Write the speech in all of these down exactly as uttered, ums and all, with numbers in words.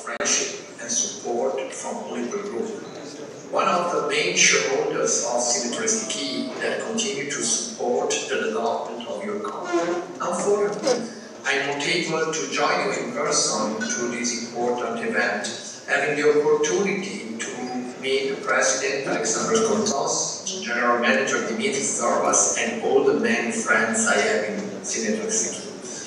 friendship and support from Unipol Group, one of the main shareholders of Synertresky that continue to support the development of your company. Unfortunately, I'm not able to join you in person to this important event, having the opportunity to meet the President Alexandros Kontos, General Manager Dimitris Zorbas, and all the many friends I have in Synertresky.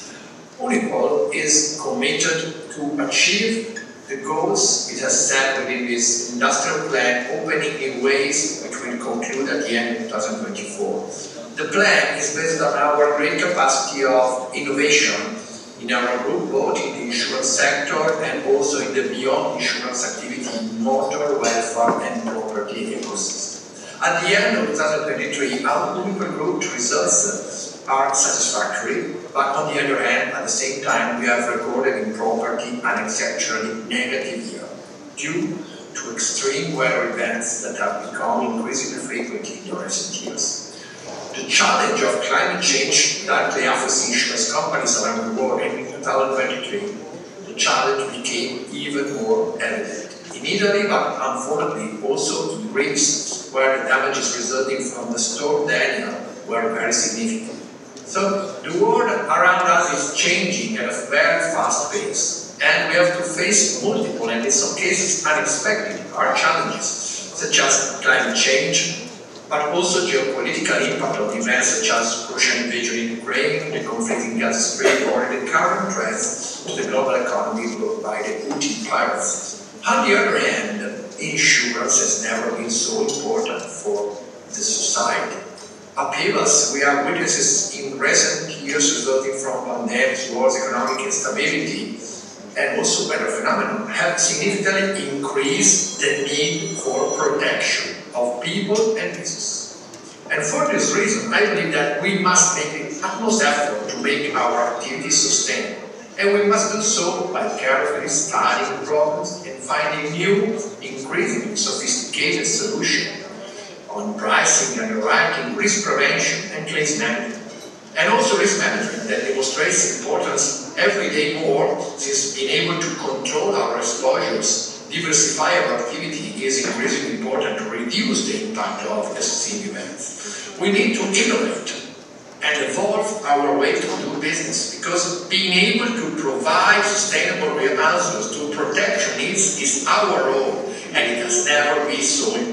Unipol is committed to achieve the goals it has set within this industrial plan, opening new ways which will conclude at the end of twenty twenty-four. The plan is based on our great capacity of innovation in our group, both in the insurance sector and also in the beyond insurance activity, motor, welfare and property ecosystem. At the end of twenty twenty-three, our Unipol Group results are satisfactory, but on the other hand, at the same time, we have recorded in property an exceptionally negative year due to extreme weather events that have become increasingly frequent in the recent years. The challenge of climate change directly affects insurance companies around the world, and in twenty twenty-three, the challenge became even more evident. In Italy, but unfortunately also in Greece, where the damages resulting from the storm Daniel were very significant. So the world around us is changing at a very fast pace, and we have to face multiple and in some cases unexpected hard challenges, such as climate change, but also geopolitical impact of events such as Russian invasion in Ukraine, the conflict in Gaza Strip, or the current threats to the global economy brought by the Houthi pirates. On the other hand, insurance has never been so important for the society. Upheavals we are witnesses in recent years resulting from pandemics, wars, economic instability, and also weather phenomena have significantly increased the need for protection of people and business. And for this reason, I believe that we must make the utmost effort to make our activities sustainable. And we must do so by carefully studying problems and finding new, increasingly sophisticated solutions on pricing, underwriting, risk prevention, and claims management. And also risk management that demonstrates importance every day more, since being able to control our exposures, diversify our activity is increasingly important to reduce the impact of extreme events. We need to innovate and evolve our way to do business, because being able to provide sustainable real answers to protection needs is our role, and it has never been so important.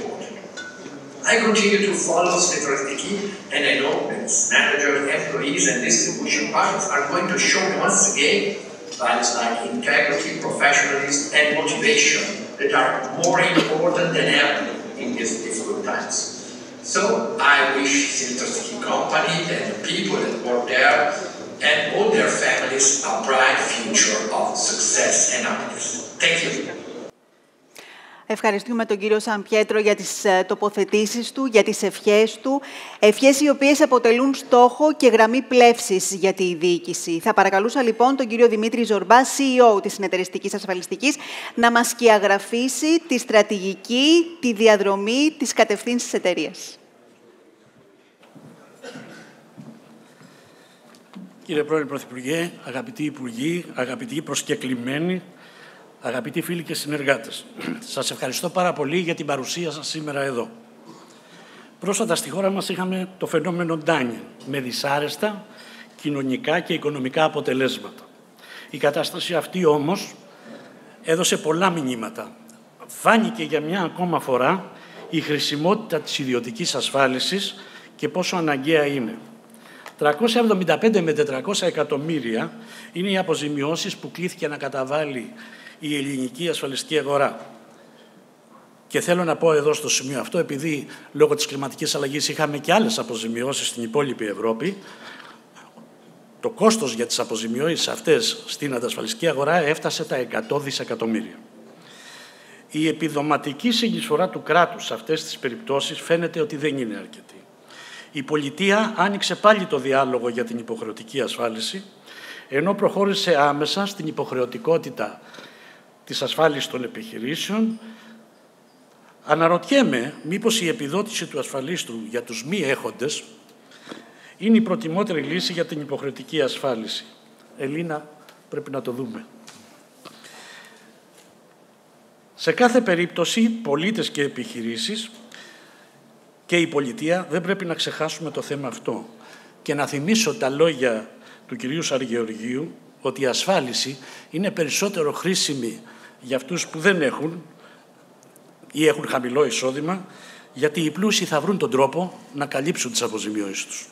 I continue to follow Synertresky, and I know that its managers, employees, and distribution partners are going to show once again values like integrity, professionalism, and motivation that are more important than ever in these difficult times. So I wish Synertresky company and the people that work there and all their families a bright future of success and happiness. Thank you. Ευχαριστούμε τον κύριο Σαμπιέτρο για τις τοποθετήσεις του, για τις ευχές του. Ευχές οι οποίες αποτελούν στόχο και γραμμή πλεύσης για τη διοίκηση. Θα παρακαλούσα λοιπόν τον κύριο Δημήτρη Ζορμπά, σι ι ο της Συνεταιριστικής Ασφαλιστικής, να μας σκιαγραφίσει τη στρατηγική, τη διαδρομή, τις κατευθύνσεις της εταιρείας. Κύριε Πρόεδρε Πρωθυπουργέ, αγαπητοί Υπουργοί, αγαπητοί προσκεκλημένοι, αγαπητοί φίλοι και συνεργάτες, σας ευχαριστώ πάρα πολύ για την παρουσία σας σήμερα εδώ. Πρόσφατα στη χώρα μας είχαμε το φαινόμενο Ντάνιελ, με δυσάρεστα κοινωνικά και οικονομικά αποτελέσματα. Η κατάσταση αυτή όμως έδωσε πολλά μηνύματα. Φάνηκε για μια ακόμα φορά η χρησιμότητα της ιδιωτικής ασφάλισης και πόσο αναγκαία είναι. τριακόσια εβδομήντα πέντε με τετρακόσια εκατομμύρια είναι οι αποζημιώσεις που κλήθηκε να καταβάλει η ελληνική ασφαλιστική αγορά. Και θέλω να πω εδώ στο σημείο αυτό, επειδή λόγω της κλιματικής αλλαγής είχαμε και άλλες αποζημιώσεις στην υπόλοιπη Ευρώπη, το κόστος για τις αποζημιώσεις αυτές στην αντασφαλιστική αγορά έφτασε τα εκατό δισεκατομμύρια. Η επιδοματική συνεισφορά του κράτους σε αυτές τις περιπτώσεις φαίνεται ότι δεν είναι αρκετή. Η πολιτεία άνοιξε πάλι το διάλογο για την υποχρεωτική ασφάλιση, ενώ προχώρησε άμεσα στην υποχρεωτικότητα της ασφάλισης των επιχειρήσεων. Αναρωτιέμαι μήπως η επιδότηση του ασφαλίστρου για τους μη έχοντες είναι η προτιμότερη λύση για την υποχρεωτική ασφάλιση. Ελίνα, πρέπει να το δούμε. Σε κάθε περίπτωση, πολίτες και επιχειρήσεις και η πολιτεία δεν πρέπει να ξεχάσουμε το θέμα αυτό. Και να θυμίσω τα λόγια του κυρίου Σαργεωργίου ότι η ασφάλιση είναι περισσότερο χρήσιμη για αυτούς που δεν έχουν ή έχουν χαμηλό εισόδημα, γιατί οι πλούσιοι θα βρουν τον τρόπο να καλύψουν τις αποζημιώσεις τους.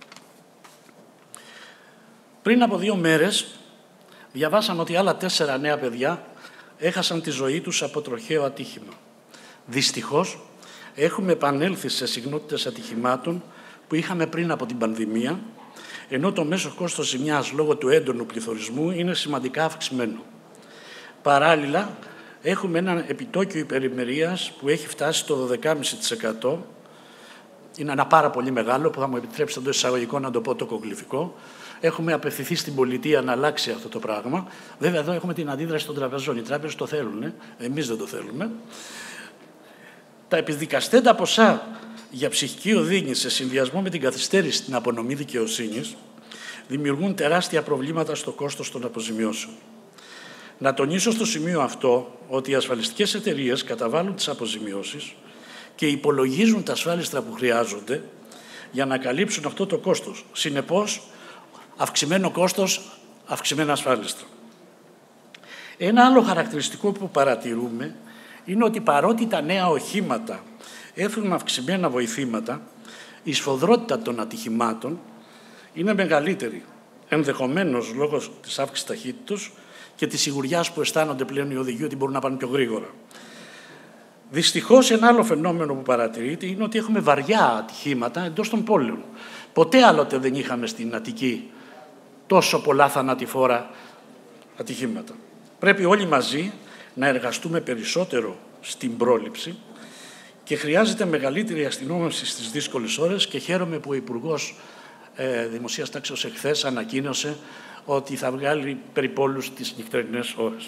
Πριν από δύο μέρες διαβάσαμε ότι άλλα τέσσερα νέα παιδιά έχασαν τη ζωή τους από τροχαίο ατύχημα. Δυστυχώς, έχουμε επανέλθει σε συχνότητες ατυχημάτων που είχαμε πριν από την πανδημία, ενώ το μέσο κόστος ζημιάς λόγω του έντονου πληθωρισμού είναι σημαντικά αυξημένο. Παράλληλα, έχουμε ένα επιτόκιο υπερημερίας που έχει φτάσει στο δώδεκα κόμμα πέντε τοις εκατό. Είναι ένα πάρα πολύ μεγάλο, που θα μου επιτρέψετε εντός εισαγωγικών να το πω τοκογλυφικό. Έχουμε απευθυνθεί στην πολιτεία να αλλάξει αυτό το πράγμα. Βέβαια, εδώ έχουμε την αντίδραση των τραπεζών. Οι τράπεζες το θέλουν, εμείς δεν το θέλουμε. Τα επιδικαστέντα ποσά για ψυχική οδύνη σε συνδυασμό με την καθυστέρηση στην απονομή δικαιοσύνης δημιουργούν τεράστια προβλήματα στο κόστος των αποζημιώσεων. Να τονίσω στο σημείο αυτό ότι οι ασφαλιστικές εταιρείες καταβάλουν τις αποζημιώσεις και υπολογίζουν τα ασφάλιστρα που χρειάζονται για να καλύψουν αυτό το κόστος. Συνεπώς, αυξημένο κόστος, αυξημένα ασφάλιστρα. Ένα άλλο χαρακτηριστικό που παρατηρούμε είναι ότι παρότι τα νέα οχήματα έχουν αυξημένα βοηθήματα, η σφοδρότητα των ατυχημάτων είναι μεγαλύτερη, ενδεχομένως λόγω της αύξησης ταχύτητας και της σιγουριάς που αισθάνονται πλέον οι οδηγοί ότι μπορούν να πάνε πιο γρήγορα. Δυστυχώς, ένα άλλο φαινόμενο που παρατηρείται είναι ότι έχουμε βαριά ατυχήματα εντός των πόλεων. Ποτέ άλλοτε δεν είχαμε στην Αττική τόσο πολλά θανατηφόρα ατυχήματα. Πρέπει όλοι μαζί να εργαστούμε περισσότερο στην πρόληψη και χρειάζεται μεγαλύτερη αστυνόμευση στις δύσκολες ώρες και χαίρομαι που ο Υπουργός ε, Δημοσίας Τάξεως εχθές ανακοίνωσε ότι θα βγάλει περιπόλους τις νυχτερινές ώρες.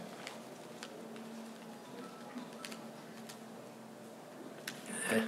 Ε.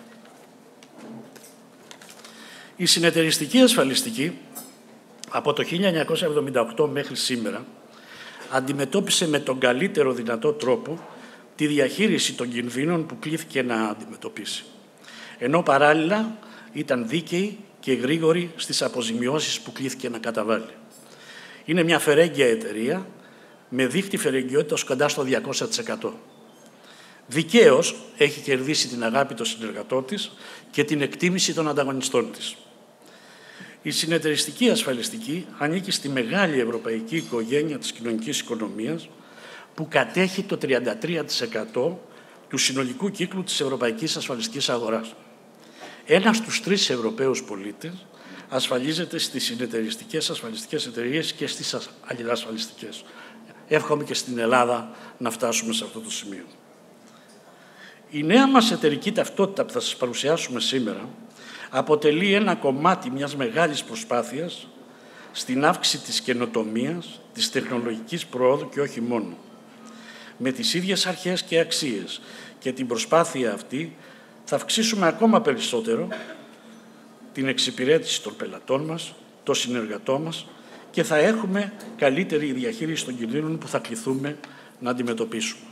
Η συνεταιριστική ασφαλιστική από το χίλια εννιακόσια εβδομήντα οκτώ μέχρι σήμερα αντιμετώπισε με τον καλύτερο δυνατό τρόπο τη διαχείριση των κινδύνων που κλήθηκε να αντιμετωπίσει. Ενώ παράλληλα ήταν δίκαιη και γρήγορη στις αποζημιώσεις που κλήθηκε να καταβάλει. Είναι μια φερέγγια εταιρεία με δείκτη φερεγγιότητας κοντά στο διακόσια τοις εκατό. Δικαίως έχει κερδίσει την αγάπη των συνεργατών της και την εκτίμηση των ανταγωνιστών της. Η συνεταιριστική ασφαλιστική ανήκει στη μεγάλη ευρωπαϊκή οικογένεια της κοινωνικής οικονομίας που κατέχει το τριάντα τρία τοις εκατό του συνολικού κύκλου της ευρωπαϊκής ασφαλιστικής αγοράς. Ένας στους τρεις Ευρωπαίους πολίτες ασφαλίζεται στις συνεταιριστικές ασφαλιστικές εταιρείες και στις αλληλασφαλιστικές. Εύχομαι και στην Ελλάδα να φτάσουμε σε αυτό το σημείο. Η νέα μας εταιρική ταυτότητα που θα σας παρουσιάσουμε σήμερα αποτελεί ένα κομμάτι μιας μεγάλης προσπάθειας στην αύξηση της καινοτομίας, της τεχνολογικής προόδου και όχι μόνο. Με τις ίδιες αρχές και αξίες και την προσπάθεια αυτή θα αυξήσουμε ακόμα περισσότερο την εξυπηρέτηση των πελατών μας, των συνεργατών μας και θα έχουμε καλύτερη διαχείριση των κινδύνων που θα κληθούμε να αντιμετωπίσουμε.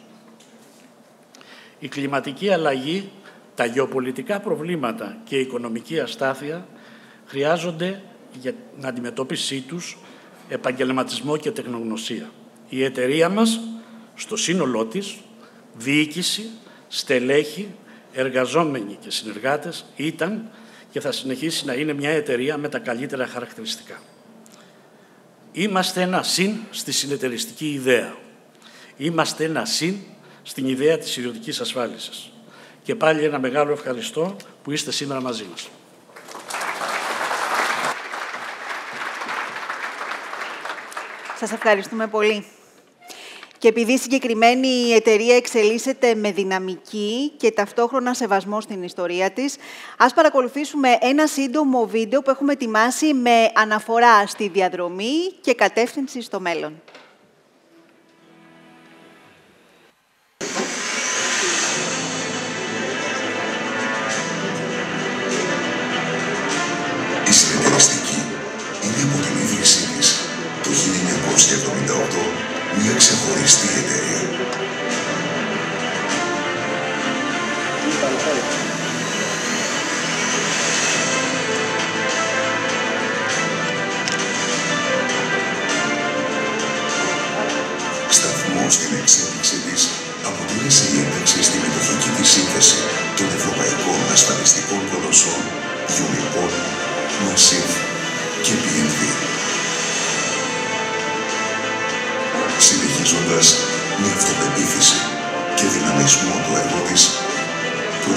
Η κλιματική αλλαγή, τα γεωπολιτικά προβλήματα και η οικονομική αστάθεια χρειάζονται για την αντιμετώπιση τους επαγγελματισμό και τεχνογνωσία. Η εταιρεία μας, στο σύνολό της, διοίκηση, στελέχη, εργαζόμενοι και συνεργάτες, ήταν και θα συνεχίσει να είναι μια εταιρεία με τα καλύτερα χαρακτηριστικά. Είμαστε ένα συν στη συνεταιριστική ιδέα. Είμαστε ένα συν στην ιδέα της ιδιωτικής ασφάλισης. Και πάλι ένα μεγάλο ευχαριστώ που είστε σήμερα μαζί μας. Σας ευχαριστούμε πολύ. Και επειδή η συγκεκριμένη εταιρεία εξελίσσεται με δυναμική και ταυτόχρονα σεβασμό στην ιστορία της, ας παρακολουθήσουμε ένα σύντομο βίντεο που έχουμε ετοιμάσει με αναφορά στη διαδρομή και κατεύθυνση στο μέλλον. Η συνεταιριστική είναι από την ίδρυσή της το χίλια εννιακόσια εβδομήντα οκτώ μια ξεχωριστή εταιρεία.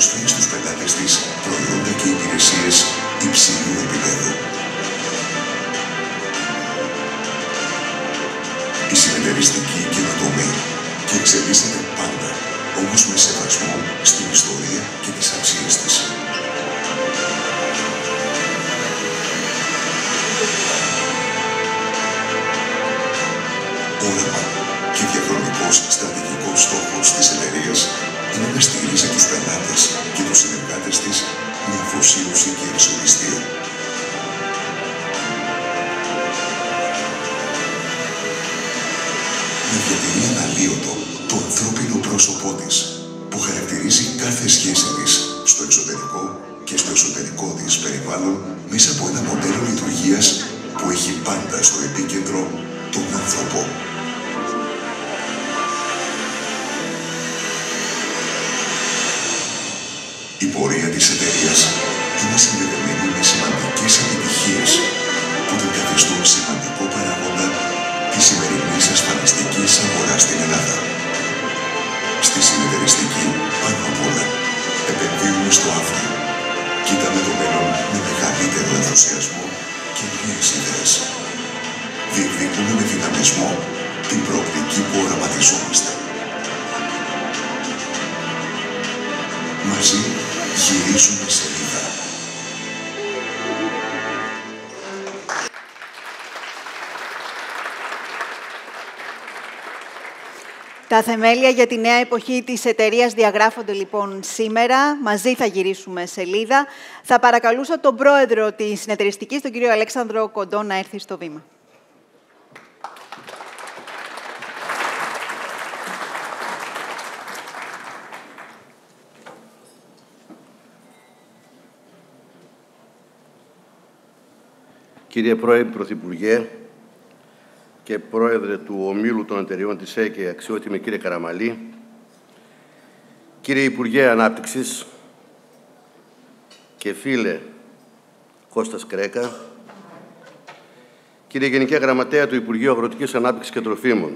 προσφέρει στους πελάτες της προϊόντα και υπηρεσίες υψηλού επίπεδου. Η συνεταιριστική καινοτομεί και εξελίσσεται πάντα, όμως με σεβασμό στην ιστορία και τις αξίες της. Όραμα και διαχρονικός στρατηγικός στόχος της εταιρείας είναι να στηρίζει τους πελάτες και τους συνεργάτες της με αφοσίωση και αξιοπιστία. Να διατηρεί αναλύωτο το ανθρώπινο πρόσωπό της, που χαρακτηρίζει κάθε σχέση της στο εξωτερικό και στο εσωτερικό της περιβάλλον μέσα από ένα μοντέλο λειτουργίας που έχει πάντα στο επίκεντρο τον άνθρωπο. Η πορεία της εταιρείας είναι συνδεδεμένη με σημαντικές επιτυχίες που την καθιστούν σημαντικό παράγοντα της σημερινής ασφαλιστικής αγοράς στην Ελλάδα. Στη συνεταιριστική, πάνω απ' όλα, επενδύουμε στο αύριο. Κοίταμε το μέλλον με μεγαλύτερο ενθουσιασμό και νέες ιδέες. Διεκδικούμε με δυναμισμό την προοπτική που οραματιζόμαστε. Μαζί γυρίζουμε σελίδα. Τα θεμέλια για τη νέα εποχή της εταιρείας διαγράφονται λοιπόν σήμερα. Μαζί θα γυρίσουμε σελίδα. Θα παρακαλούσα τον πρόεδρο της συνεταιριστικής, τον κύριο Αλέξανδρο Κοντό, να έρθει στο βήμα. Κύριε Πρόεδρε, Πρωθυπουργέ και Πρόεδρε του Ομίλου των Εταιριών της ΕΚΕ, αξιότιμη κύριε Καραμαλή, κύριε Υπουργέ Ανάπτυξης και φίλε Κώστας Κρέκα, κύριε Γενική Γραμματέα του Υπουργείου Αγροτικής Ανάπτυξης και Τροφίμων,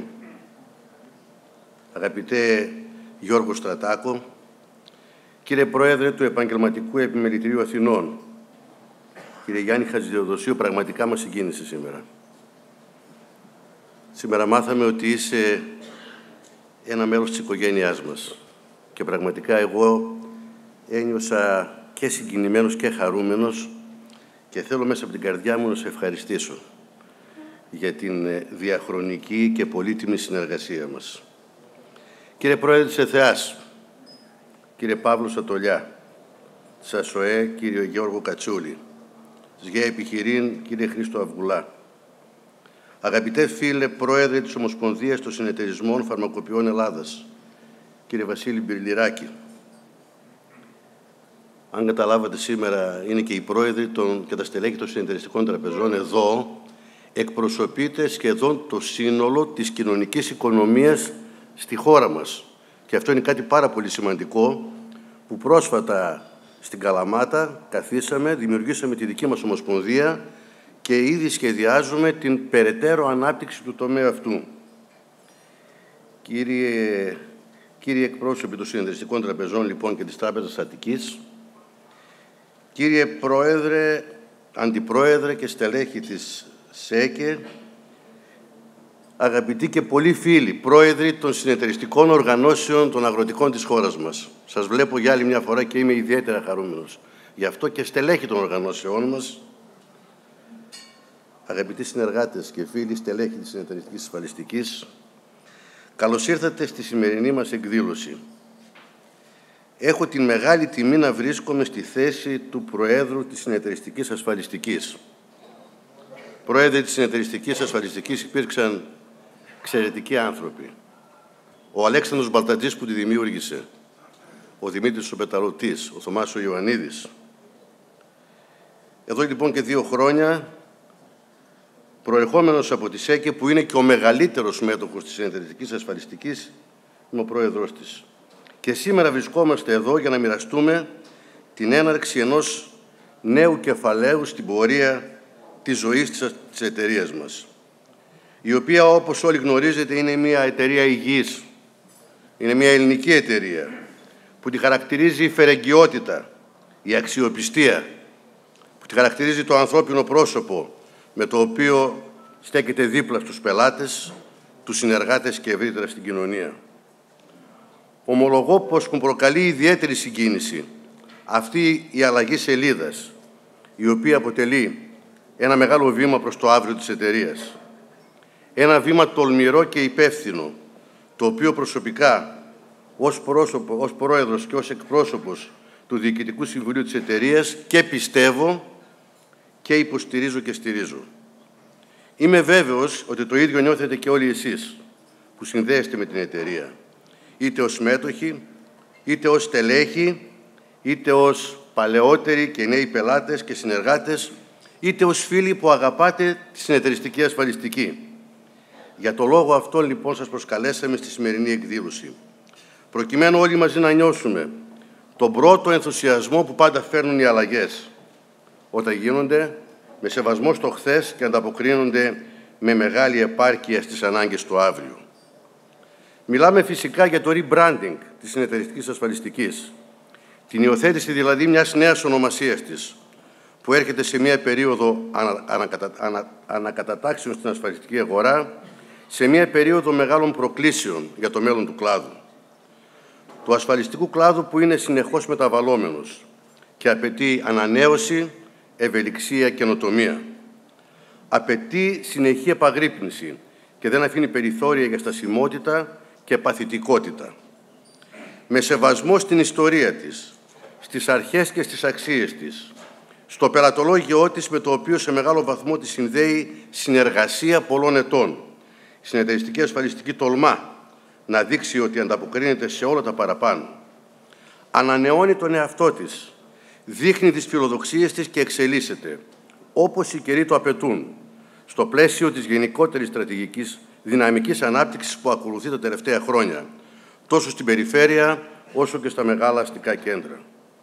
αγαπητέ Γιώργο Στρατάκο, κύριε Πρόεδρε του Επαγγελματικού Επιμελητηρίου Αθηνών, κύριε Γιάννη Χατζηδεοδοσίου, πραγματικά μας συγκίνησε σήμερα. Σήμερα μάθαμε ότι είσαι ένα μέλος της οικογένειάς μας. Και πραγματικά εγώ ένιωσα και συγκινημένος και χαρούμενος και θέλω μέσα από την καρδιά μου να σε ευχαριστήσω για την διαχρονική και πολύτιμη συνεργασία μας. Κύριε Πρόεδρε της ΕΘΕΑΣ, κύριε Παύλο Σατολιά, της ΑΣΟΕ, κύριο Γιώργο Κατσούλη, της ΓΕ Επιχειρήν, κύριε Χρήστο Αυγουλά, αγαπητέ φίλε Πρόεδρε της Ομοσπονδίας των Συνεταιρισμών Φαρμακοποιών Ελλάδας, κύριε Βασίλη Μπυρλιράκη. Αν καταλάβατε, σήμερα είναι και οι πρόεδροι των, και τα στελέχη των συνεταιριστικών τραπεζών εδώ. Εκπροσωπείται σχεδόν το σύνολο της κοινωνικής οικονομίας στη χώρα μας. Και αυτό είναι κάτι πάρα πολύ σημαντικό που πρόσφατα στην Καλαμάτα καθίσαμε, δημιουργήσαμε τη δική μας ομοσπονδία και ήδη σχεδιάζουμε την περαιτέρω ανάπτυξη του τομέα αυτού. Κύριε, κύριοι εκπρόσωποι των συνεταιριστικών τραπεζών λοιπόν και της Τράπεζας Αττικής, κύριε Πρόεδρε, Αντιπρόεδρε και στελέχη της ΣΕΚΕ, αγαπητοί και πολλοί φίλοι, πρόεδροι των συνεταιριστικών οργανώσεων των αγροτικών της χώρας μας. Σας βλέπω για άλλη μια φορά και είμαι ιδιαίτερα χαρούμενος. Γι' αυτό και στελέχη των οργανώσεών μας, αγαπητοί συνεργάτες και φίλοι στελέχη της συνεταιριστικής ασφαλιστικής, καλώς ήρθατε στη σημερινή μας εκδήλωση. Έχω την μεγάλη τιμή να βρίσκομαι στη θέση του Προέδρου της Συνεταιριστικής Ασφαλιστικής. Πρόεδροι της Συνεταιριστικής Ασφαλιστικής υπήρξαν εξαιρετικοί άνθρωποι. Ο Αλέξανδρος Μπαλτατζής που τη δημιούργησε, ο Δημήτρης ο Πεταλωτής, ο Θωμάς ο Ιωαννίδης. Εδώ λοιπόν και δύο χρόνια, προερχόμενος από τη ΣΕΚΕ, που είναι και ο μεγαλύτερος μέτοχος της Συνεταιριστικής Ασφαλιστικής, είμαι ο πρόεδρος της. Και σήμερα βρισκόμαστε εδώ για να μοιραστούμε την έναρξη ενός νέου κεφαλαίου στην πορεία της ζωής της εταιρείας μας, η οποία, όπως όλοι γνωρίζετε, είναι μια εταιρεία υγιής. Είναι μια ελληνική εταιρεία που τη χαρακτηρίζει η φερεγγιότητα, η αξιοπιστία, που τη χαρακτηρίζει το ανθρώπινο πρόσωπο με το οποίο στέκεται δίπλα στους πελάτες, τους συνεργάτες και ευρύτερα στην κοινωνία. Ομολογώ πως μου προκαλεί ιδιαίτερη συγκίνηση αυτή η αλλαγή σελίδας, η οποία αποτελεί ένα μεγάλο βήμα προς το αύριο της εταιρείας. Ένα βήμα τολμηρό και υπεύθυνο, το οποίο προσωπικά, ως, πρόσωπο, ως πρόεδρος και ως εκπρόσωπος του Διοικητικού Συμβουλίου της εταιρείας και πιστεύω και υποστηρίζω και στηρίζω. Είμαι βέβαιος ότι το ίδιο νιώθετε και όλοι εσείς που συνδέεστε με την εταιρεία, είτε ως μέτοχοι, είτε ως στελέχοι, είτε ως παλαιότεροι και νέοι πελάτες και συνεργάτες, είτε ως φίλοι που αγαπάτε τη συνεταιριστική ασφαλιστική. Για το λόγο αυτό, λοιπόν, σας προσκαλέσαμε στη σημερινή εκδήλωση, προκειμένου όλοι μαζί να νιώσουμε τον πρώτο ενθουσιασμό που πάντα φέρνουν οι αλλαγές, όταν γίνονται με σεβασμό στο χθες και ανταποκρίνονται με μεγάλη επάρκεια στις ανάγκες του αύριο. Μιλάμε φυσικά για το rebranding της συνεταιριστικής ασφαλιστικής, την υιοθέτηση δηλαδή μιας νέας ονομασίας της, που έρχεται σε μια περίοδο ανα, ανακατα, ανα, ανακατατάξεων στην ασφαλιστική αγορά, σε μια περίοδο μεγάλων προκλήσεων για το μέλλον του κλάδου. Του ασφαλιστικού κλάδου που είναι συνεχώς μεταβαλλόμενος και απαιτεί ανανέωση, ευελιξία, καινοτομία. Απαιτεί συνεχή επαγρύπνηση και δεν αφήνει περιθώρια για στασιμότητα και παθητικότητα. Με σεβασμό στην ιστορία της, στις αρχές και στις αξίες της, στο πελατολόγιό της με το οποίο σε μεγάλο βαθμό τη συνδέει συνεργασία πολλών ετών. Η συνεταιριστική ασφαλιστική τολμά να δείξει ότι ανταποκρίνεται σε όλα τα παραπάνω. Ανανεώνει τον εαυτό της, δείχνει τις φιλοδοξίες της και εξελίσσεται, όπως οι καιροί το απαιτούν, στο πλαίσιο της γενικότερης στρατηγικής δυναμικής ανάπτυξης που ακολουθεί τα τελευταία χρόνια, τόσο στην περιφέρεια όσο και στα μεγάλα αστικά κέντρα.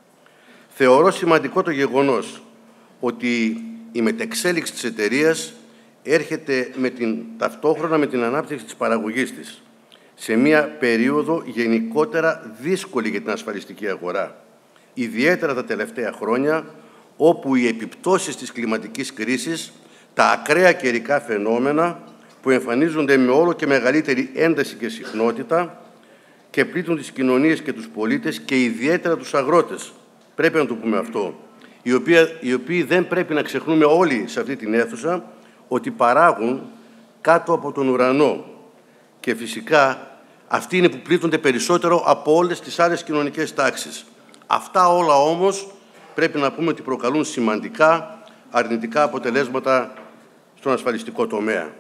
Θεωρώ σημαντικό το γεγονός ότι η μετεξέλιξη της εταιρείας έρχεται με την, ταυτόχρονα με την ανάπτυξη της παραγωγής της, σε μια περίοδο γενικότερα δύσκολη για την ασφαλιστική αγορά, ιδιαίτερα τα τελευταία χρόνια, όπου οι επιπτώσεις της κλιματικής κρίσης, τα ακραία καιρικά φαινόμενα που εμφανίζονται με όλο και μεγαλύτερη ένταση και συχνότητα και πλήττουν τις κοινωνίες και τους πολίτες και ιδιαίτερα τους αγρότες, πρέπει να το πούμε αυτό, οι οποίοι, οι οποίοι δεν πρέπει να ξεχνούμε όλοι σε αυτή την αίθουσα ότι παράγουν κάτω από τον ουρανό και φυσικά αυτοί είναι που πλήττονται περισσότερο από όλες τις άλλες κοινωνικές τάξεις. Αυτά όλα όμως πρέπει να πούμε ότι προκαλούν σημαντικά αρνητικά αποτελέσματα στον ασφαλιστικό τομέα.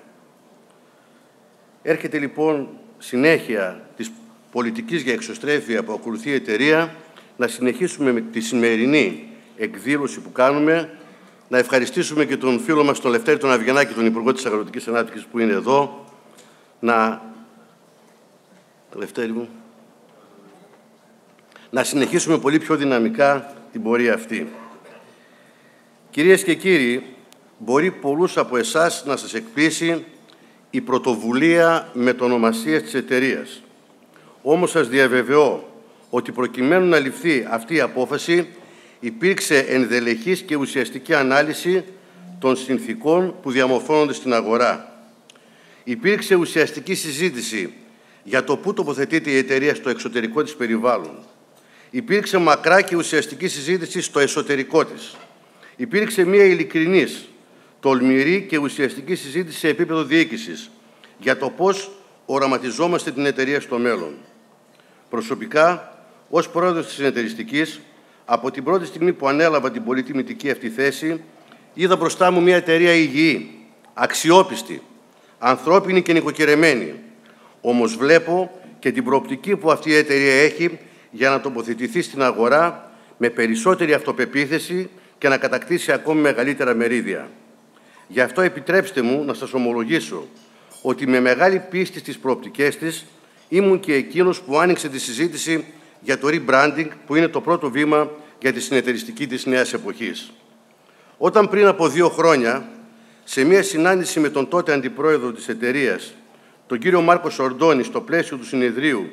Έρχεται λοιπόν συνέχεια της πολιτικής για εξωστρέφεια που ακολουθεί η εταιρεία να συνεχίσουμε με τη σημερινή εκδήλωση που κάνουμε, να ευχαριστήσουμε και τον φίλο μας τον Λευτέρη τον Αβγενάκη, τον Υπουργό της Αγροτικής Ανάπτυξης που είναι εδώ, να... Λευτέρη μου, να συνεχίσουμε πολύ πιο δυναμικά την πορεία αυτή. Κυρίες και κύριοι, μπορεί πολλούς από εσάς να σας εκπλήσει η πρωτοβουλία μετονομασίας της εταιρείας. Όμως σας διαβεβαιώ ότι προκειμένου να ληφθεί αυτή η απόφαση υπήρξε ενδελεχής και ουσιαστική ανάλυση των συνθήκων που διαμορφώνονται στην αγορά. Υπήρξε ουσιαστική συζήτηση για το πού τοποθετείται η εταιρεία στο εξωτερικό της περιβάλλον. Υπήρξε μακρά και ουσιαστική συζήτηση στο εσωτερικό της. Υπήρξε μία ειλικρινής, τολμηρή και ουσιαστική συζήτηση σε επίπεδο διοίκησης για το πώς οραματιζόμαστε την εταιρεία στο μέλλον. Προσωπικά, ως πρόεδρος της συνεταιριστικής, από την πρώτη στιγμή που ανέλαβα την πολυτιμητική αυτή θέση, είδα μπροστά μου μια εταιρεία υγιή, αξιόπιστη, ανθρώπινη και νοικοκυρεμένη. Όμως βλέπω και την προοπτική που αυτή η εταιρεία έχει για να τοποθετηθεί στην αγορά με περισσότερη αυτοπεποίθηση και να κατακτήσει ακόμη μεγαλύτερα μερίδια. Γι' αυτό επιτρέψτε μου να σας ομολογήσω ότι με μεγάλη πίστη στις προοπτικές της ήμουν και εκείνος που άνοιξε τη συζήτηση για το rebranding, που είναι το πρώτο βήμα για τη συνεταιριστική της νέας εποχής. Όταν πριν από δύο χρόνια, σε μια συνάντηση με τον τότε αντιπρόεδρο της εταιρείας, τον κύριο Μάρκο Σορντόνη, στο πλαίσιο του συνεδρίου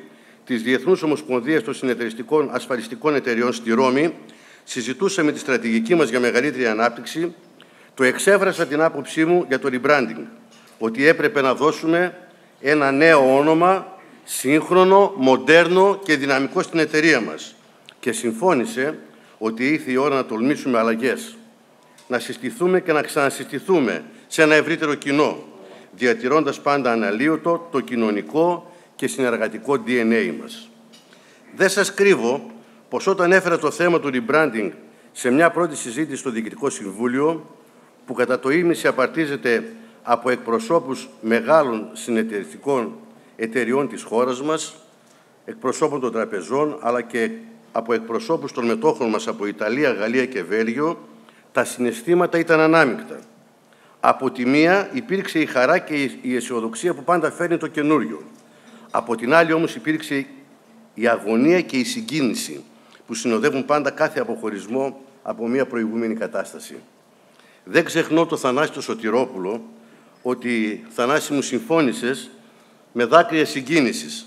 της Διεθνούς Ομοσπονδίας των Συνεταιριστικών Ασφαλιστικών Εταιριών στη Ρώμη, συζητούσαμε τη στρατηγική μας για μεγαλύτερη ανάπτυξη, το εξέφρασα την άποψή μου για το rebranding, ότι έπρεπε να δώσουμε ένα νέο όνομα, σύγχρονο, μοντέρνο και δυναμικό στην εταιρεία μας. Και συμφώνησε ότι ήρθε η ώρα να τολμήσουμε αλλαγές, να συστηθούμε και να ξανασυστηθούμε σε ένα ευρύτερο κοινό, διατηρώντας πάντα αναλύωτο το κοινωνικό και συνεργατικό ντι εν έι μας. Δεν σας κρύβω πως όταν έφερα το θέμα του rebranding σε μια πρώτη συζήτηση στο Διοικητικό Συμβούλιο, που κατά το ίμιση απαρτίζεται από εκπροσώπους μεγάλων συνεταιριστικών εταιριών της χώρας μας, εκπροσώπων των τραπεζών, αλλά και από εκπροσώπους των μετόχων μας από Ιταλία, Γαλλία και Βέλγιο, τα συναισθήματα ήταν ανάμεικτα. Από τη μία υπήρξε η χαρά και η αισιοδοξία που πάντα φέρνει το καινούριο. Από την άλλη όμως υπήρξε η αγωνία και η συγκίνηση που συνοδεύουν πάντα κάθε αποχωρισμό από μια προηγούμενη κατάσταση. Δεν ξεχνώ το Θανάση το Σωτηρόπουλο, ότι Θανάση μου συμφώνησες με δάκρυα συγκίνησης.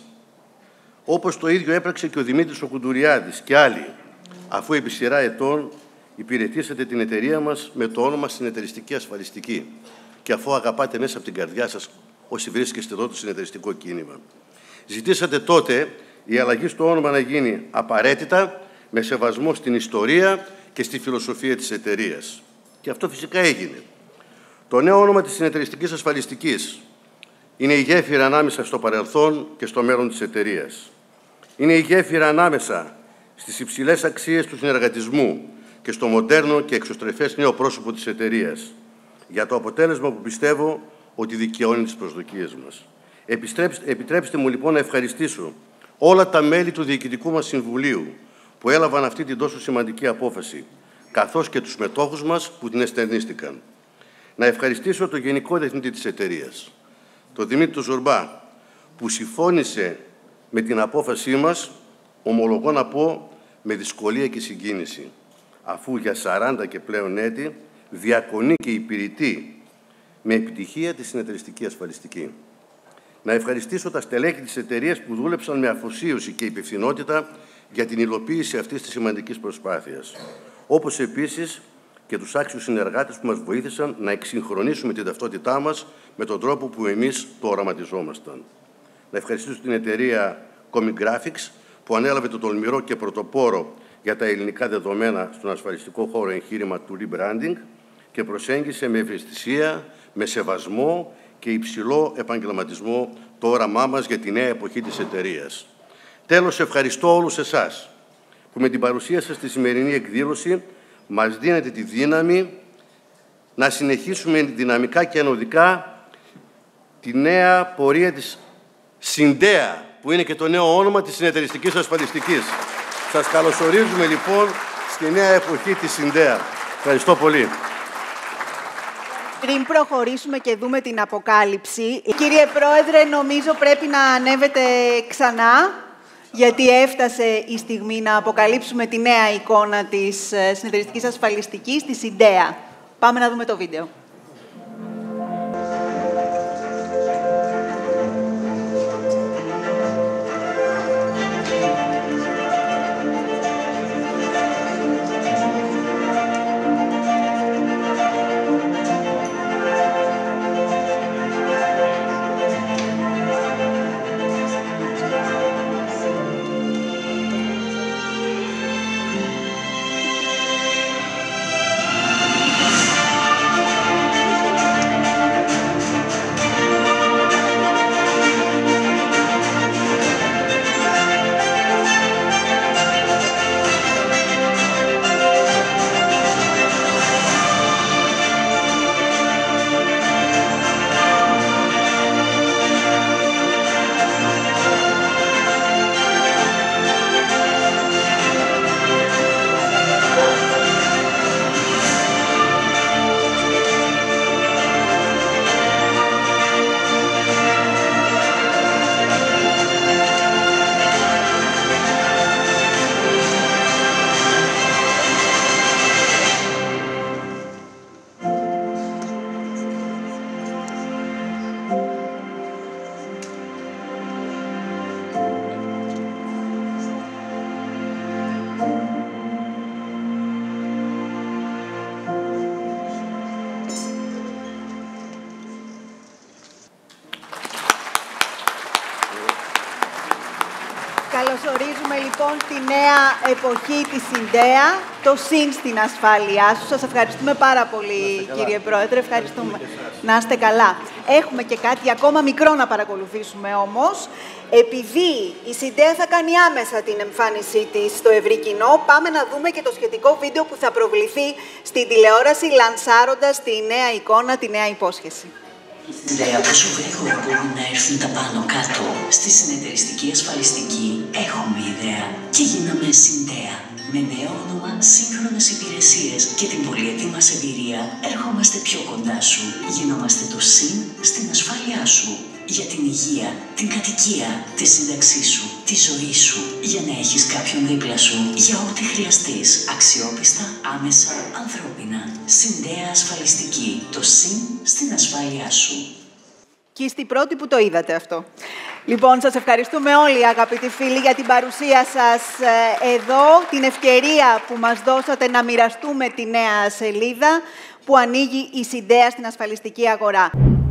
Όπως το ίδιο έπραξε και ο Δημήτρης ο Κουντουριάδης και άλλοι, αφού επί σειρά ετών υπηρετήσατε την εταιρεία μας με το όνομα Συνεταιριστική Ασφαλιστική και αφού αγαπάτε μέσα από την καρδιά σας όσοι βρίσκεστε εδώ το συνεταιριστικό κίνημα. Ζητήσατε τότε η αλλαγή στο όνομα να γίνει απαραίτητα με σεβασμό στην ιστορία και στη φιλοσοφία της εταιρείας. Και αυτό φυσικά έγινε. Το νέο όνομα της Συνεταιριστικής Ασφαλιστικής είναι η γέφυρα ανάμεσα στο παρελθόν και στο μέλλον της εταιρείας. Είναι η γέφυρα ανάμεσα στις υψηλές αξίες του συνεργατισμού και στο μοντέρνο και εξωστρεφές νέο πρόσωπο της εταιρείας. Για το αποτέλεσμα που πιστεύω ότι δικαιώνει τις προσδοκίες μας. Επιτρέψτε μου λοιπόν να ευχαριστήσω όλα τα μέλη του Διοικητικού μας Συμβουλίου που έλαβαν αυτή την τόσο σημαντική απόφαση, καθώς και τους μετόχους μας που την εστερνίστηκαν. Να ευχαριστήσω τον Γενικό Διευθυντή της εταιρείας, τον Δημήτρη Ζορμπά, που συμφώνησε με την απόφασή μας, ομολογώ να πω, με δυσκολία και συγκίνηση, αφού για σαράντα και πλέον έτη διακονεί και υπηρετεί με επιτυχία τη συνεταιριστική ασφαλιστική. Να ευχαριστήσω τα στελέχη της εταιρείας που δούλεψαν με αφοσίωση και υπευθυνότητα για την υλοποίηση αυτής της σημαντικής προσπάθειας. Όπως επίσης και τους άξιους συνεργάτες που μας βοήθησαν να εξυγχρονίσουμε την ταυτότητά μας με τον τρόπο που εμείς το οραματιζόμασταν. Να ευχαριστήσω την εταιρεία Comic Graphics που ανέλαβε το τολμηρό και πρωτοπόρο για τα ελληνικά δεδομένα στον ασφαλιστικό χώρο εγχείρημα του rebranding και προσέγγισε με ευαισθησία, με σεβασμό και υψηλό επαγγελματισμό το όραμά μας για τη νέα εποχή της εταιρείας. Τέλος, ευχαριστώ όλους εσάς που με την παρουσία σας στη σημερινή εκδήλωση μας δίνετε τη δύναμη να συνεχίσουμε δυναμικά και ανωδικά τη νέα πορεία της Συντέα, που είναι και το νέο όνομα της Συνεταιριστικής Ασφαλιστικής. Σας καλωσορίζουμε λοιπόν στη νέα εποχή της Συντέα. Ευχαριστώ πολύ. Πριν προχωρήσουμε και δούμε την αποκάλυψη, κύριε Πρόεδρε, νομίζω πρέπει να ανέβετε ξανά, γιατί έφτασε η στιγμή να αποκαλύψουμε τη νέα εικόνα της Συνεταιριστικής Ασφαλιστικής, τη Συντέα. Πάμε να δούμε το βίντεο. Καλωσορίζουμε λοιπόν τη νέα εποχή της Συντέα, το ΣΥΝ στην ασφάλειά σου. Σας ευχαριστούμε πάρα πολύ, κύριε Πρόεδρε. Ευχαριστούμε. Να είστε καλά. Έχουμε και κάτι ακόμα μικρό να παρακολουθήσουμε όμως. Επειδή η Συντέα θα κάνει άμεσα την εμφάνισή της στο ευρύ κοινό, πάμε να δούμε και το σχετικό βίντεο που θα προβληθεί στην τηλεόραση, λανσάροντας τη νέα εικόνα, τη νέα υπόσχεση. Η Συντέα πόσο γρήγορα μπορούν να έρθουν τα πάνω κάτω. Στη συνεταιριστική ασφαλιστική έχουμε ιδέα και γίναμε Συντέα. Με νέο όνομα, σύγχρονες υπηρεσίες και την πολυετή μας εμπειρία, ερχόμαστε πιο κοντά σου. Γινόμαστε το ΣΥΝ στην ασφάλειά σου. Για την υγεία, την κατοικία, τη σύνταξή σου, τη ζωή σου. Για να έχεις κάποιον δίπλα σου, για ό,τι χρειαστείς. Αξιόπιστα, άμεσα, ανθρώπινα. Συντέα ασφαλιστική. Το ΣΥΝ στην ασφάλειά σου. Και είστε οι πρώτοι που το είδατε αυτό. Λοιπόν, σας ευχαριστούμε όλοι, αγαπητοί φίλοι, για την παρουσία σας εδώ, την ευκαιρία που μας δώσατε να μοιραστούμε τη νέα σελίδα που ανοίγει η Συντέα στην ασφαλιστική αγορά.